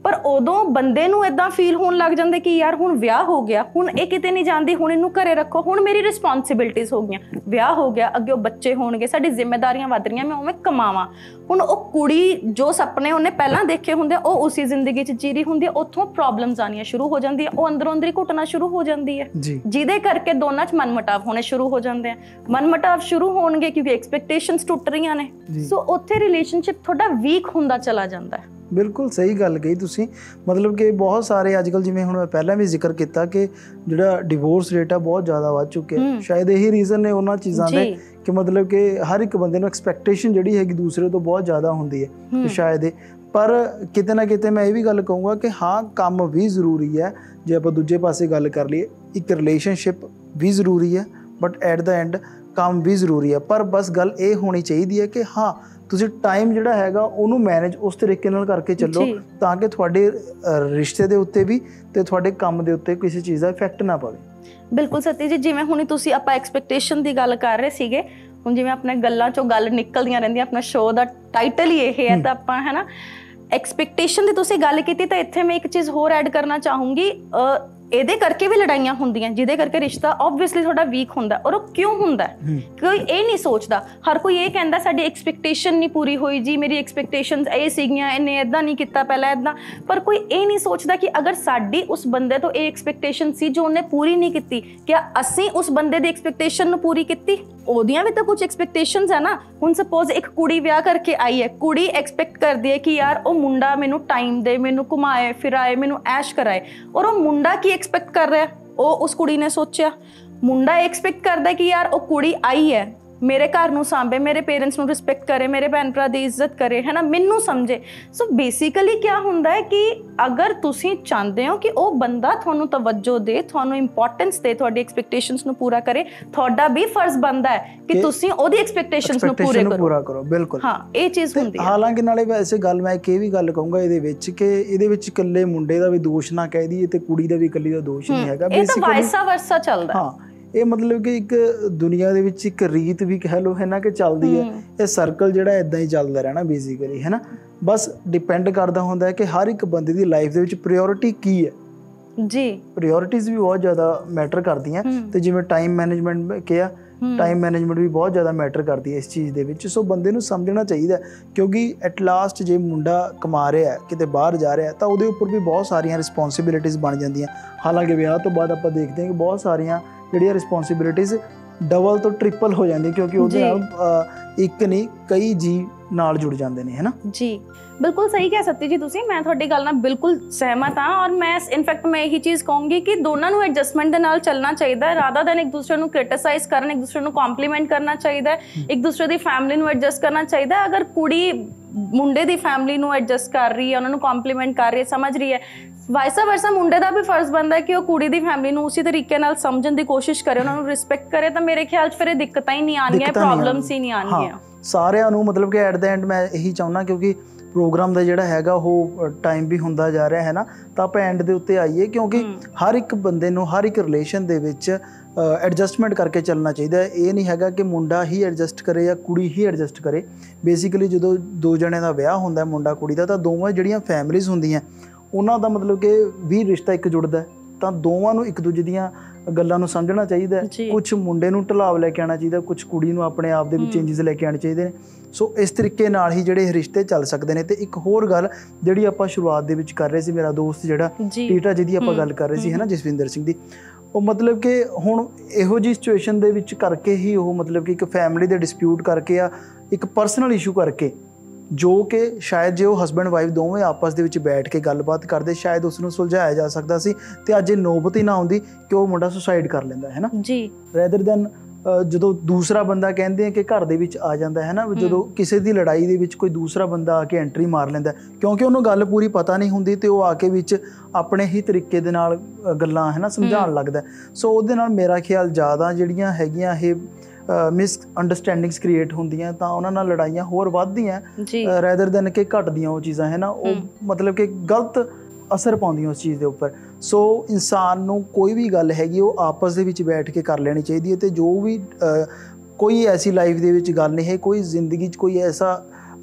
ਪਰ ਉਦੋਂ ਬੰਦੇ ਨੂੰ ਇਦਾਂ ਫੀਲ ਹੋਣ ਲੱਗ ਜਾਂਦਾ ਕਿ ਯਾਰ ਹੁਣ ਵਿਆਹ ਹੋ ਗਿਆ, ਹੁਣ ਇਹ ਕਿਤੇ ਨਹੀਂ ਜਾਂਦੀ, ਹੁਣ ਇਹਨੂੰ ਘਰੇ ਰੱਖੋ, ਹੁਣ ਮੇਰੀ ਰਿਸਪੌਂਸਿਬਿਲਟੀਜ਼ ਹੋ ਗਈਆਂ, ਵਿਆਹ ਹੋ ਗਿਆ, ਅੱਗੇ ਬੱਚੇ ਹੋਣਗੇ, ਸਾਡੀ ਜ਼ਿੰਮੇਵਾਰੀਆਂ ਵੱਧ ਰਹੀਆਂ, ਮੈਂ ਉਵੇਂ ਕਮਾਵਾਂ। ਹੁਣ ਉਹ ਕੁੜੀ ਜੋ ਸੁਪਨੇ ਉਹਨੇ ਪਹਿਲਾਂ ਦੇਖੇ ਹੁੰਦੇ ਉਹ ਉਸੇ ਜ਼ਿੰਦਗੀ 'ਚ ਜੀ ਰਹੀ ਹੁੰਦੀ ਹੈ, ਉੱਥੋਂ ਪ੍ਰੋਬਲਮਸ ਆਉਣੀਆਂ ਸ਼ੁਰੂ ਹੋ ਜਾਂਦੀਆਂ, ਉਹ ਅੰਦਰੋਂ ਅੰਦਰੀ ਘੁੱਟਣਾ ਸ਼ੁਰੂ ਹੋ ਜਾਂਦੀ ਹੈ, ਜਿਹਦੇ ਕਰਕੇ ਦੋਨਾਂ 'ਚ ਮਨਮਟਾਵ ਹੋਣੇ ਸ਼ੁਰੂ ਹੋ ਜਾਂਦੇ ਆ। ਮਨਮਟਾਵ ਸ਼ੁਰੂ ਹੋਣਗੇ ਕਿਉਂਕਿ ਐਕਸਪੈਕਟੇਸ਼ਨਸ ਟੁੱਟ ਰਹੀਆਂ ਨੇ, ਸੋ ਉੱਥੇ ਰਿਲੇਸ਼ਨਸ਼ਿਪ ਤੁਹਾਡਾ ਵੀਕ ਹੁੰਦਾ ਚਲਾ ਜਾਂਦਾ ਹੈ। ਬਿਲਕੁਲ ਸਹੀ ਗੱਲ ਕਹੀ ਤੁਸੀਂ। ਮਤਲਬ ਕਿ ਬਹੁਤ ਸਾਰੇ ਅੱਜ ਕੱਲ੍ਹ, ਜਿਵੇਂ ਹੁਣ ਮੈਂ ਪਹਿਲਾਂ ਵੀ ਜ਼ਿਕਰ ਕੀਤਾ ਕਿ ਜਿਹੜਾ ਡਿਵੋਰਸ ਰੇਟ ਆ ਬਹੁਤ ਜ਼ਿਆਦਾ ਵੱਧ ਚੁੱਕਿਆ। ਸ਼ਾਇਦ ਇਹੀ ਰੀਜ਼ਨ ਨੇ ਉਹਨਾਂ ਚੀਜ਼ਾਂ ਦੇ ਕਿ ਮਤਲਬ ਕਿ ਹਰ ਇੱਕ ਬੰਦੇ ਨੂੰ ਐਕਸਪੈਕਟੇਸ਼ਨ ਜਿਹੜੀ ਹੈਗੀ ਦੂਸਰੇ ਤੋਂ ਬਹੁਤ ਜ਼ਿਆਦਾ ਹੁੰਦੀ ਹੈ, ਤੇ ਸ਼ਾਇਦ ਪਰ ਕਿਤੇ ਨਾ ਕਿਤੇ ਮੈਂ ਇਹ ਵੀ ਗੱਲ ਕਹੂੰਗਾ ਕਿ ਹਾਂ, ਕੰਮ ਵੀ ਜ਼ਰੂਰੀ ਹੈ। ਜੇ ਆਪਾਂ ਦੂਜੇ ਪਾਸੇ ਗੱਲ ਕਰ ਲਈਏ, ਇੱਕ ਰਿਲੇਸ਼ਨਸ਼ਿਪ ਵੀ ਜ਼ਰੂਰੀ ਹੈ, ਬਟ ਐਟ ਦਾ ਐਂਡ ਕੰਮ ਵੀ ਜ਼ਰੂਰੀ ਹੈ। ਪਰ ਬਸ ਗੱਲ ਇਹ ਹੋਣੀ ਚਾਹੀਦੀ ਹੈ ਕਿ ਹਾਂ, ਤੁਸੀਂ ਟਾਈਮ ਜਿਹੜਾ ਹੈਗਾ ਉਹਨੂੰ ਮੈਨੇਜ ਉਸ ਤਰੀਕੇ ਨਾਲ ਕਰਕੇ ਚੱਲੋ ਤਾਂ ਕਿ ਤੁਹਾਡੇ ਰਿਸ਼ਤੇ ਦੇ ਉੱਤੇ ਵੀ ਤੇ ਤੁਹਾਡੇ ਕੰਮ ਦੇ ਉੱਤੇ ਕਿਸੇ ਚੀਜ਼ ਦਾ ਇਫੈਕਟ ਨਾ ਪਵੇ। ਬਿਲਕੁਲ ਸਤੀ ਜੀ, ਜਿਵੇਂ ਹੁਣ ਤੁਸੀਂ ਆਪਾਂ ਐਕਸਪੈਕਟੇਸ਼ਨ ਦੀ ਗੱਲ ਕਰ ਰਹੇ ਸੀਗੇ, ਹੁਣ ਜਿਵੇਂ ਆਪਣੇ ਗੱਲਾਂ ਚੋਂ ਗੱਲ ਨਿਕਲਦੀਆਂ ਰਹਿੰਦੀਆਂ, ਆਪਣਾ ਸ਼ੋਅ ਦਾ ਟਾਈਟਲ ਹੀ ਇਹ ਹੈ, ਤਾਂ ਆਪਾਂ ਹੈ ਨਾ ਐਕਸਪੈਕਟੇਸ਼ਨ ਦੀ ਤੁਸੀਂ ਗੱਲ ਕੀਤੀ, ਤਾਂ ਇੱਥੇ ਮੈਂ ਇੱਕ ਚੀਜ਼ ਹੋਰ ਐਡ ਕਰਨਾ ਚਾਹੂੰਗੀ। ਇਹਦੇ ਕਰਕੇ ਵੀ ਲੜਾਈਆਂ ਹੁੰਦੀਆਂ ਜਿਹਦੇ ਕਰਕੇ ਰਿਸ਼ਤਾ ਓਬਵੀਅਸਲੀ ਤੁਹਾਡਾ ਵੀਕ ਹੁੰਦਾ। ਔਰ ਉਹ ਕਿਉਂ ਹੁੰਦਾ? ਕੋਈ ਇਹ ਨਹੀਂ ਸੋਚਦਾ। ਹਰ ਕੋਈ ਇਹ ਕਹਿੰਦਾ ਸਾਡੀ ਐਕਸਪੈਕਟੇਸ਼ਨ ਨਹੀਂ ਪੂਰੀ ਹੋਈ ਜੀ, ਮੇਰੀ ਐਕਸਪੈਕਟੇਸ਼ਨਸ ਇਹ ਸੀਗੀਆਂ, ਇਹਨੇ ਇੱਦਾਂ ਨਹੀਂ ਕੀਤਾ ਪਹਿਲਾਂ ਇੱਦਾਂ। ਪਰ ਕੋਈ ਇਹ ਨਹੀਂ ਸੋਚਦਾ ਕਿ ਅਗਰ ਸਾਡੀ ਉਸ ਬੰਦੇ ਤੋਂ ਇਹ ਐਕਸਪੈਕਟੇਸ਼ਨ ਸੀ ਜੋ ਉਹਨੇ ਪੂਰੀ ਨਹੀਂ ਕੀਤੀ, ਕਿਆ ਅਸੀਂ ਉਸ ਬੰਦੇ ਦੀ ਐਕਸਪੈਕਟੇਸ਼ਨ ਨੂੰ ਪੂਰੀ ਕੀਤੀ? ਉਹਦੀਆਂ ਵੀ ਤਾਂ ਕੁਝ ਐਕਸਪੈਕਟੇਸ਼ਨਸ ਹੈ ਨਾ। ਹੁਣ ਸਪੋਜ਼ ਇੱਕ ਕੁੜੀ ਵਿਆਹ ਕਰਕੇ ਆਈ ਹੈ, ਕੁੜੀ ਐਕਸਪੈਕਟ ਕਰਦੀ ਹੈ ਕਿ ਯਾਰ ਉਹ ਮੁੰਡਾ ਮੈਨੂੰ ਟਾਈਮ ਦੇ, ਮੈਨੂੰ ਘੁਮਾਏ ਫਿਰਾਏ, ਮੈਨੂੰ ਐਸ਼ ਕਰਾਏ। ਔਰ ਉਹ ਮੁੰਡਾ ਕੀ ਐਕਸਪੈਕਟ ਕਰ ਰਿਹਾ, ਉਹ ਉਸ ਕੁੜੀ ਨੇ ਸੋਚਿਆ। ਮੁੰਡਾ ਐਕਸਪੈਕਟ ਕਰਦਾ ਕਿ ਯਾਰ ਉਹ ਕੁੜੀ ਆਈ ਹੈ, ਮੇਰੇ ਘਰ ਨੂੰ ਸਾਂਭੇ, ਮੇਰੇ ਪੇਰੈਂਟਸ ਨੂੰ ਰਿਸਪੈਕਟ ਕਰੇ, ਮੇਰੇ ਭੈਣ ਭਰਾ ਦੀ ਇੱਜ਼ਤ ਕਰੇ, ਹੈ ਨਾ, ਮੈਨੂੰ ਸਮਝੇ। ਸੋ ਬੇਸਿਕਲੀ ਕਿਆ ਹੁੰਦਾ ਹੈ ਕਿ ਅਗਰ ਤੁਸੀਂ ਚਾਹੁੰਦੇ ਹੋ ਕਿ ਉਹ ਬੰਦਾ ਤੁਹਾਨੂੰ ਤਵੱਜੋ ਦੇ, ਤੁਹਾਨੂੰ ਇੰਪੋਰਟੈਂਸ ਦੇ, ਤੁਹਾਡੀ ਐਕਸਪੈਕਟੇਸ਼ਨਸ ਨੂੰ ਪੂਰਾ ਕਰੇ, ਤੁਹਾਡਾ ਵੀ ਫਰਜ਼ ਬਣਦਾ ਹੈ ਕਿ ਤੁਸੀਂ ਉਹਦੀ ਐਕਸਪੈਕਟੇਸ਼ਨਸ ਨੂੰ ਪੂਰਾ ਕਰੋ। ਬਿਲਕੁਲ, ਹਾਂ, ਇਹ ਚੀਜ਼ ਹੁੰਦੀ ਹੈ। ਹਾਲਾਂਕਿ ਨਾਲੇ ਵੈਸੇ ਗੱਲ ਮੈਂ ਇਹ ਵੀ ਗੱਲ ਕਹੂੰਗਾ ਇਹਦੇ ਵਿੱਚ ਕਿ ਇਹਦੇ ਵਿੱਚ ਇਕੱਲੇ ਮੁੰਡੇ ਦਾ ਵੀ ਦੋਸ਼ ਨਾ ਕਹਿ ਦਈਏ ਤੇ ਕੁੜੀ ਦਾ ਵੀ ਇਕੱਲੀ ਦਾ ਦੋਸ਼ ਨਹੀਂ ਹੈਗਾ। ਇਹ ਤਾਂ ਵਾਈਸਾ ਵਰਸਾ ਚੱਲਦਾ। ਹਾਂ, ਇਹ ਮਤਲਬ ਕਿ ਇੱਕ ਦੁਨੀਆ ਦੇ ਵਿੱਚ ਇੱਕ ਰੀਤ ਵੀ ਕਹਿ ਲਓ, ਹੈ ਨਾ, ਕਿ ਚੱਲਦੀ ਹੈ। ਇਹ ਸਰਕਲ ਜਿਹੜਾ ਇੱਦਾਂ ਹੀ ਚੱਲਦਾ ਰਹਿਣਾ ਬੇਸਿਕਲੀ, ਹੈ ਨਾ। ਬਸ ਡਿਪੈਂਡ ਕਰਦਾ ਹੁੰਦਾ ਹੈ ਕਿ ਹਰ ਇੱਕ ਬੰਦੇ ਦੀ ਲਾਈਫ ਦੇ ਵਿੱਚ ਪ੍ਰਾਇੋਰਟੀ ਕੀ ਹੈ। ਜੀ, ਪ੍ਰਾਇੋਰਟੀਜ਼ ਵੀ ਬਹੁਤ ਜ਼ਿਆਦਾ ਮੈਟਰ ਕਰਦੀਆਂ। ਤੇ ਜਿਵੇਂ ਟਾਈਮ ਮੈਨੇਜਮੈਂਟ ਕਿਹਾ, ਟਾਈਮ ਮੈਨੇਜਮੈਂਟ ਵੀ ਬਹੁਤ ਜ਼ਿਆਦਾ ਮੈਟਰ ਕਰਦੀ ਹੈ ਇਸ ਚੀਜ਼ ਦੇ ਵਿੱਚ। ਸੋ ਬੰਦੇ ਨੂੰ ਸਮਝਣਾ ਚਾਹੀਦਾ, ਕਿਉਂਕਿ ਐਟ ਲਾਸਟ ਜੇ ਮੁੰਡਾ ਕਮਾ ਰਿਹਾ, ਕਿਤੇ ਬਾਹਰ ਜਾ ਰਿਹਾ, ਤਾਂ ਉਹਦੇ ਉੱਪਰ ਵੀ ਬਹੁਤ ਸਾਰੀਆਂ ਰਿਸਪੌਂਸਿਬਿਲਿਟੀਜ਼ ਬਣ ਜਾਂਦੀਆਂ। ਹਾਲਾਂਕਿ ਵਿਆਹ ਤੋਂ ਬਾਅਦ ਆਪਾਂ ਦੇਖਦੇ ਹਾਂ ਕਿ ਬਹੁਤ ਸਾਰੀਆਂ ਜਿਹੜੀਆਂ ਰਿਸਪੌਂਸਿਬਿਲਿਟੀਜ਼ ਡਬਲ ਤੋਂ ਟ੍ਰਿਪਲ ਹੋ ਜਾਂਦੀ, ਕਿਉਂਕਿ ਉਹਦੇ ਨਾਲ ਇੱਕ ਨਹੀਂ ਕਈ ਜੀ ਨਾਲ ਜੁੜ ਜਾਂਦੇ ਨੇ, ਹੈ ਨਾ। ਜੀ, ਬਿਲਕੁਲ ਸਹੀ ਕਿਹਾ ਸਤੀ ਜੀ ਤੁਸੀਂ। ਮੈਂ ਤੁਹਾਡੀ ਗੱਲ ਨਾਲ ਬਿਲਕੁਲ ਸਹਿਮਤ ਹਾਂ। ਔਰ ਮੈਂ ਇਨਫੈਕਟ ਮੈਂ ਇਹੀ ਚੀਜ਼ ਕਹੂੰਗੀ ਕਿ ਦੋਨਾਂ ਨੂੰ ਐਡਜਸਟਮੈਂਟ ਦੇ ਨਾਲ ਚੱਲਣਾ ਚਾਹੀਦਾ ਹੈ, ਰਾਦਰ ਦੈਨ ਇੱਕ ਦੂਸਰੇ ਨੂੰ ਕ੍ਰਿਟਿਸਾਈਜ਼ ਕਰਨ, ਇੱਕ ਦੂਸਰੇ ਨੂੰ ਕੰਪਲੀਮੈਂਟ ਕਰਨਾ ਚਾਹੀਦਾ ਹੈ, ਇੱਕ ਦੂਸਰੇ ਦੀ ਫੈਮਿਲੀ ਨੂੰ ਐਡਜਸਟ ਕਰਨਾ ਚਾਹੀਦਾ ਹੈ। ਅਗਰ ਕੁੜੀ ਮੁੰਡੇ ਦੀ ਫੈਮਿਲੀ ਨੂੰ ਐਡਜਸਟ ਕਰ ਰਹੀ ਹੈ, ਉਹਨਾਂ ਨੂੰ ਕੰਪਲੀਮੈਂਟ ਕਰ ਰਹੀ ਹੈ, ਸਮਝ ਰਹੀ ਹੈ, ਵਾਈਸਾ ਵਰਸਾ ਮੁੰਡੇ ਦਾ ਵੀ ਫਰਜ਼ ਬਣਦਾ ਹੈ ਕਿ ਉਹ ਕੁੜੀ ਦੀ ਫੈਮਿਲੀ ਨੂੰ ਉਸੇ ਤਰੀਕੇ ਨਾਲ ਸਮਝਣ ਦੀ ਕੋਸ਼ਿਸ਼ ਕਰੇ, ਉਹਨਾਂ ਨੂੰ ਰਿਸਪੈਕਟ ਕਰੇ। ਤਾਂ ਮੇਰੇ ਖਿਆਲ 'ਚ ਫਿਰ ਇਹ ਦਿੱਕਤਾਂ ਹੀ ਨਹੀਂ ਆਉਣਗੀਆਂ, ਪ੍ਰੋਬਲਮਸ ਹੀ ਨਹੀਂ ਆਉਣਗੀਆਂ ਸਾਰਿਆਂ ਨੂੰ। ਮਤਲਬ ਕਿ ਐਟ ਦਾ ਐਂਡ ਮੈਂ ਇਹੀ ਚਾਹੁੰਦਾ, ਕਿਉਂਕਿ ਪ੍ਰੋਗਰਾਮ ਦਾ ਜਿਹੜਾ ਹੈਗਾ ਉਹ ਟਾਈਮ ਵੀ ਹੁੰਦਾ ਜਾ ਰਿਹਾ, ਹੈ ਨਾ, ਤਾਂ ਆਪਾਂ ਐਂਡ ਦੇ ਉੱਤੇ ਆਈਏ, ਕਿਉਂਕਿ ਹਰ ਇੱਕ ਬੰਦੇ ਨੂੰ ਹਰ ਇੱਕ ਰਿਲੇਸ਼ਨ ਦੇ ਵਿੱਚ ਐਡਜਸਟਮੈਂਟ ਕਰਕੇ ਚੱਲਣਾ ਚਾਹੀਦਾ ਹੈ। ਇਹ ਨਹੀਂ ਹੈਗਾ ਕਿ ਮੁੰਡਾ ਹੀ ਐਡਜਸਟ ਕਰੇ ਜਾਂ ਕੁੜੀ ਹੀ ਐਡਜਸਟ ਕਰੇ। ਬੇਸਿਕਲੀ ਜਦੋਂ ਦੋ ਜਣਿਆਂ ਦਾ ਵਿਆਹ ਹੁੰਦਾ, ਮੁੰਡਾ ਕੁੜੀ ਦਾ, ਤਾਂ ਦੋਵਾਂ ਜਿਹੜੀਆਂ ਫੈਮਿਲੀਜ਼ ਹੁੰਦੀਆਂ ਉਹਨਾਂ ਦਾ ਮਤਲਬ ਕਿ ਵੀ ਰਿਸ਼ਤਾ ਇੱਕ ਜੁੜਦਾ, ਤਾਂ ਦੋਵਾਂ ਨੂੰ ਇੱਕ ਦੂਜੇ ਦੀਆਂ ਗੱਲਾਂ ਨੂੰ ਸਮਝਣਾ ਚਾਹੀਦਾ। ਕੁਝ ਮੁੰਡੇ ਨੂੰ ਢਲਾਵ ਲੈ ਕੇ ਆਉਣਾ ਚਾਹੀਦਾ, ਕੁਝ ਕੁੜੀ ਨੂੰ ਆਪਣੇ ਆਪ ਦੇ ਵਿੱਚ ਚੇਂਜਸ ਲੈ ਕੇ ਆਉਣੇ ਚਾਹੀਦੇ ਨੇ। ਸੋ ਇਸ ਤਰੀਕੇ ਨਾਲ ਹੀ ਜਿਹੜੇ ਰਿਸ਼ਤੇ ਚੱਲ ਸਕਦੇ ਨੇ। ਤੇ ਇੱਕ ਹੋਰ ਗੱਲ ਜਿਹੜੀ ਆਪਾਂ ਸ਼ੁਰੂਆਤ ਦੇ ਵਿੱਚ ਕਰ ਰਹੇ ਸੀ, ਮੇਰਾ ਦੋਸਤ ਜਿਹੜਾ ਟੀਟਾ ਜਿਹਦੀ ਆਪਾਂ ਗੱਲ ਕਰ ਰਹੇ ਸੀ, ਹੈ ਨਾ, ਜਸਵਿੰਦਰ ਸਿੰਘ ਦੀ, ਉਹ ਮਤਲਬ ਕਿ ਹੁਣ ਇਹੋ ਜਿਹੀ ਸਿਚੁਏਸ਼ਨ ਦੇ ਵਿੱਚ ਕਰਕੇ ਹੀ ਉਹ ਮਤਲਬ ਕਿ ਇੱਕ ਫੈਮਿਲੀ ਦੇ ਡਿਸਪਿਊਟ ਕਰਕੇ ਆ, ਇੱਕ ਪਰਸਨਲ ਇਸ਼ੂ ਕਰਕੇ, ਜੋ ਕਿ ਸ਼ਾਇਦ ਜੇ ਉਹ ਹਸਬੈਂਡ ਵਾਈਫ ਦੋਵੇਂ ਆਪਸ ਦੇ ਵਿੱਚ ਬੈਠ ਕੇ ਗੱਲਬਾਤ ਕਰਦੇ, ਸ਼ਾਇਦ ਉਸ ਨੂੰ ਸੁਲਝਾਇਆ ਜਾ ਸਕਦਾ ਸੀ ਤੇ ਅੱਜ ਇਹ ਨੌਬਤ ਹੀ ਨਾ ਆਉਂਦੀ ਕਿ ਉਹ ਮੁੰਡਾ ਸੁਸਾਈਡ ਕਰ ਲੈਂਦਾ, ਹੈ ਨਾ ਜੀ। ਰੈਦਰ ਦੈਨ ਜਦੋਂ ਦੂਸਰਾ ਬੰਦਾ ਕਹਿੰਦੇ ਆ ਕਿ ਘਰ ਦੇ ਵਿੱਚ ਆ ਜਾਂਦਾ, ਹੈ ਨਾ, ਜਦੋਂ ਕਿਸੇ ਦੀ ਲੜਾਈ ਦੇ ਵਿੱਚ ਕੋਈ ਦੂਸਰਾ ਬੰਦਾ ਆ ਕੇ ਐਂਟਰੀ ਮਾਰ ਲੈਂਦਾ, ਕਿਉਂਕਿ ਉਹਨੂੰ ਗੱਲ ਪੂਰੀ ਪਤਾ ਨਹੀਂ ਹੁੰਦੀ ਤੇ ਉਹ ਆ ਕੇ ਵਿੱਚ ਆਪਣੇ ਹੀ ਤਰੀਕੇ ਦੇ ਨਾਲ ਗੱਲਾਂ, ਹੈ ਨਾ, ਸਮਝਾਉਣ ਲੱਗਦਾ। ਸੋ ਉਹਦੇ ਨਾਲ ਮੇਰਾ ਖਿਆਲ ਜ਼ਿਆਦਾ ਜਿਹੜੀਆਂ ਹੈਗੀਆਂ ਇਹ ਮਿਸ ਅੰਡਰਸਟੈਂਡਿੰਗਸ ਕ੍ਰੀਏਟ ਹੁੰਦੀਆਂ, ਤਾਂ ਉਹਨਾਂ ਨਾਲ ਲੜਾਈਆਂ ਹੋਰ ਵੱਧਦੀਆਂ ਰੈਦਰ ਦੈਨ ਕਿ ਘਟਦੀਆਂ ਉਹ ਚੀਜ਼ਾਂ, ਹੈ ਨਾ। ਉਹ ਮਤਲਬ ਕਿ ਗਲਤ ਅਸਰ ਪਾਉਂਦੀਆਂ ਉਸ ਚੀਜ਼ ਦੇ ਉੱਪਰ। ਸੋ ਇਨਸਾਨ ਨੂੰ ਕੋਈ ਵੀ ਗੱਲ ਹੈਗੀ ਉਹ ਆਪਸ ਦੇ ਵਿੱਚ ਬੈਠ ਕੇ ਕਰ ਲੈਣੀ ਚਾਹੀਦੀ ਹੈ। ਅਤੇ ਜੋ ਵੀ ਕੋਈ ਐਸੀ ਲਾਈਫ ਦੇ ਵਿੱਚ ਗੱਲ ਨਹੀਂ ਹੈ, ਕੋਈ ਜ਼ਿੰਦਗੀ 'ਚ ਕੋਈ ਐਸਾ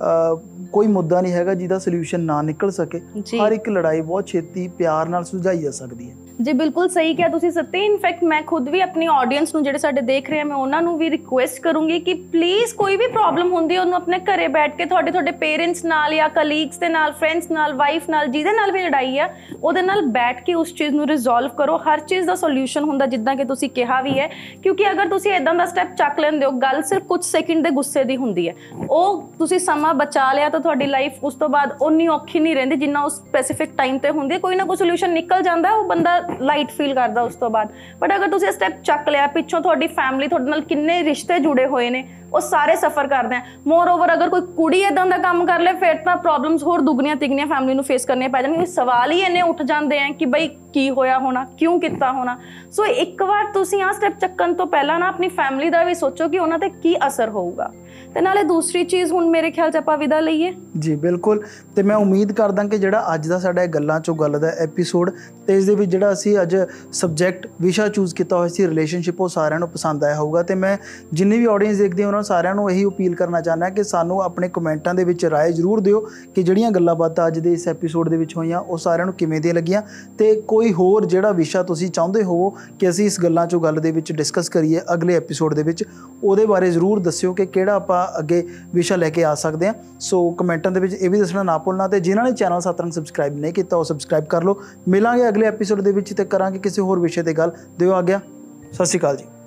ਕੋਈ ਮੁੱਦਾ ਨਹੀਂ ਹੈਗਾ ਜਿਹਦਾ ਸੋਲੂਸ਼ਨ ਨਾ ਨਿਕਲ ਸਕੇ। ਜੀ। ਹਰ ਇੱਕ ਲੜਾਈ ਬਹੁਤ ਛੇਤੀ ਪਿਆਰ ਨਾਲ ਸੁਲਝਾਈ ਜਾ ਸਕਦੀ ਹੈ। ਜੀ ਬਿਲਕੁਲ ਸਹੀ ਕਿਹਾ ਤੁਸੀਂ ਸੱਤੇ। ਇਨਫੈਕਟ ਮੈਂ ਖੁਦ ਵੀ ਆਪਣੀ ਆਡੀਅנס ਨੂੰ ਜਿਹੜੇ ਸਾਡੇ ਦੇਖ ਰਹੇ ਆ, ਮੈਂ ਉਹਨਾਂ ਨੂੰ ਵੀ ਰਿਕੁਐਸਟ ਕਰੂੰਗੀ ਕਿ ਪਲੀਜ਼ ਕੋਈ ਵੀ ਪ੍ਰੋਬਲਮ ਹੁੰਦੀ ਹੈ ਉਹਨੂੰ ਆਪਣੇ ਘਰੇ ਬੈਠ ਕੇ ਤੁਹਾਡੇ ਪੇਰੈਂਟਸ ਨਾਲ ਜਾਂ ਕਲੀਗਸ ਦੇ ਨਾਲ, ਫਰੈਂਡਸ ਨਾਲ, ਵਾਈਫ ਨਾਲ, ਜਿਹਦੇ ਨਾਲ ਵੀ ਲੜਾਈ ਆ ਉਹਦੇ ਨਾਲ ਬੈਠ ਕੇ ਉਸ ਚੀਜ਼ ਨੂੰ ਰਿਜ਼ੋਲਵ ਕਰੋ। ਹਰ ਚੀਜ਼ ਦਾ ਸੋਲੂਸ਼ਨ ਹੁੰਦਾ, ਜਿੱਦਾਂ ਕਿ ਤੁਸੀਂ ਕਿਹਾ ਵੀ ਹੈ, ਕਿਉਂਕਿ ਅਗਰ ਤੁਸੀਂ ਇਦਾਂ ਦਾ ਸਟੈਪ ਚੱਕ ਲੈਂਦੇ ਹੋ, ਗੱਲ ਸਿਰਫ ਕੁਝ ਸੈਕਿੰਡ ਦੇ ਗੁੱਸੇ ਦੀ ਹੁੰਦੀ ਹੈ, ਉਹ ਤੁਸੀਂ ਸਮਾਂ ਬਚਾ ਲਿਆ ਤਾਂ ਤੁਹਾਡੀ ਲਾਈਫ ਉਸ ਤੋਂ ਬਾਅਦ ਉਨੀ ਔਖੀ ਨਹੀਂ ਰਹਿੰਦੀ ਜਿੰਨਾ ਉਸ ਸਪੈਸੀਫਿਕ ਟਾਈਮ ਤੇ ਹੁੰਦੀ ਹੈ। ਕੋਈ ਨਾ ਕੋਈ ਸੋਲੂਸ਼ਨ ਨਿਕਲ ਜਾਂਦਾ, ਉਹ ਬੰਦਾ ਲਾਈਟ ਫੀਲ ਕਰਦਾ ਉਸ ਤੋਂ ਬਾਅਦ। ਬਟ ਅਗਰ ਤੁਸੀਂ ਸਟੈਪ ਚੱਕ ਲਿਆ, ਪਿੱਛੋਂ ਤੁਹਾਡੀ ਫੈਮਿਲੀ, ਤੁਹਾਡੇ ਨਾਲ ਕਿੰਨੇ ਰਿਸ਼ਤੇ ਜੁੜੇ ਹੋਏ ਨੇ, ਉਹ ਸਾਰੇ ਸਫਰ ਕਰਦੇ ਆ। ਮੋਰ ਓਵਰ ਅਗਰ ਕੋਈ ਕੁੜੀ ਇਦਾਂ ਦਾ ਕੰਮ ਕਰ ਲੈ, ਫਿਰ ਤਾਂ ਪ੍ਰੋਬਲਮਸ ਹੋਰ ਦੁੱਗਣੀਆਂ ਤਿੱਗਣੀਆਂ ਫੈਮਿਲੀ ਨੂੰ ਫੇਸ ਕਰਨੀਆਂ ਪੈ ਜਾਣਗੀਆਂ। ਸਵਾਲ ਹੀ ਇੰਨੇ ਉੱਠ ਜਾਂਦੇ ਆ ਕਿ ਬਈ ਕੀ ਹੋਇਆ ਹੋਣਾ, ਕਿਉਂ ਕੀਤਾ ਹੋਣਾ। ਸੋ ਇੱਕ ਵਾਰ ਤੁਸੀਂ ਆਹ ਸਟੈਪ ਚੱਕਣ ਤੋਂ ਪਹਿਲਾਂ ਨਾ ਆਪਣੀ ਫੈਮਿਲੀ ਦਾ ਵੀ ਸੋਚੋ ਕਿ ਉਹਨਾਂ ਤੇ ਕੀ ਅਸਰ ਹੋਊਗਾ। ਤੇ ਨਾਲੇ ਦੂਸਰੀ ਚੀਜ਼, ਹੁਣ ਮੇਰੇ ਖਿਆਲ 'ਚ ਆਪਾਂ ਵਿਦਾ ਲਈਏ। ਜੀ ਬਿਲਕੁਲ। ਤੇ ਮੈਂ ਉਮੀਦ ਕਰਦਾ ਕਿ ਜਿਹੜਾ ਅੱਜ ਦਾ ਸਾਡਾ ਗੱਲਾਂ 'ਚੋਂ ਗੱਲ ਦਾ ਐਪੀਸੋਡ, ਤੇ ਇਸ ਦੇ ਵਿੱਚ ਜਿਹੜਾ ਅਸੀਂ ਅੱਜ ਸਬਜੈਕਟ ਵਿਸ਼ਾ ਚੂਜ਼ ਕੀਤਾ ਹੋਇਆ ਸੀ ਰਿਲੇਸ਼ਨਸ਼ਿਪ, ਉਹ ਸਾਰਿਆਂ ਨੂੰ ਪਸੰਦ ਆਇਆ ਹੋਊਗਾ। ਤੇ ਮੈਂ ਜਿੰਨੀ ਵੀ ਆਡੀਅנס ਦੇਖਦੀ ਉਹਨਾਂ ਸਾਰਿਆਂ ਨੂੰ ਇਹੀ ਅਪੀਲ ਕਰਨਾ ਚਾਹੁੰਦਾ ਕਿ ਸਾਨੂੰ ਆਪਣੇ ਕਮੈਂਟਾਂ ਦੇ ਵਿੱਚ ਰਾਏ ਜ਼ਰੂਰ ਦਿਓ ਕਿ ਜਿਹੜੀਆਂ ਗੱਲਾਂ ਬਾਤਾਂ ਅੱਜ ਦੇ ਇਸ ਐਪੀਸੋਡ ਦੇ ਵਿੱਚ ਹੋਈਆਂ ਉਹ ਸਾਰਿਆਂ ਨੂੰ ਕਿਵੇਂ ਦੀਆਂ ਲੱਗੀਆਂ, ਤੇ ਕੋਈ ਹੋਰ ਜਿਹੜਾ ਵਿਸ਼ਾ ਤੁਸੀਂ ਚਾਹੁੰਦੇ ਹੋ ਕਿ ਅਸੀਂ ਇਸ ਗੱਲਾਂ 'ਚੋਂ ਗੱਲ ਦੇ ਵਿੱਚ ਡਿਸਕਸ ਕਰੀਏ ਅਗਲੇ ਐਪੀਸੋਡ ਦੇ ਵਿੱਚ, ਉਹਦੇ ਬਾਰੇ ਜ਼ਰੂਰ ਦੱਸਿਓ ਕਿ ਕਿਹੜਾ ਆਪਾਂ ਅੱਗੇ ਵਿਸ਼ਾ ਲੈ ਕੇ ਆ ਸਕਦੇ ਹਾਂ। ਸੋ ਕਮੈਂਟਾਂ ਦੇ ਵਿੱਚ ਇਹ ਵੀ ਦੱਸਣਾ ਨਾ ਭੁੱਲਣਾ, ਤੇ ਜਿਨ੍ਹਾਂ ਨੇ ਚੈਨਲ ਸੱਤ ਰੰਗ ਸਬਸਕ੍ਰਾਈਬ ਨਹੀਂ ਕੀਤਾ ਉਹ ਸਬਸਕ੍ਰਾਈਬ ਕਰ ਲਓ। ਮਿਲਾਂਗੇ ਅਗਲੇ ਐਪੀਸੋਡ ਦੇ ਵਿੱਚ ਤੇ ਕਰਾਂਗੇ ਕਿਸੇ ਹੋਰ ਵਿਸ਼ੇ ਤੇ ਗੱਲ। ਦਿਓ ਆ ਗਿਆ। ਸਤਿ ਸ਼੍ਰੀ ਅਕਾਲ ਜੀ।